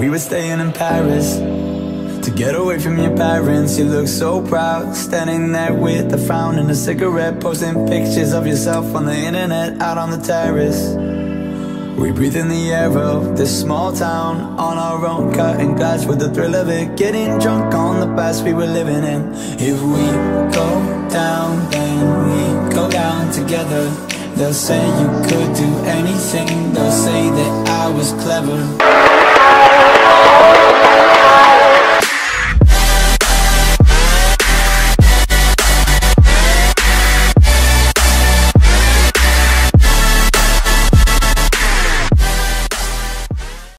We were staying in Paris to get away from your parents. You look so proud, standing there with a frown and a cigarette, posting pictures of yourself on the internet, out on the terrace. We breathe in the air of this small town, on our own, cutting glass with the thrill of it, getting drunk on the past we were living in. If we go down, then we go down together. They'll say you could do anything, they'll say that I was clever.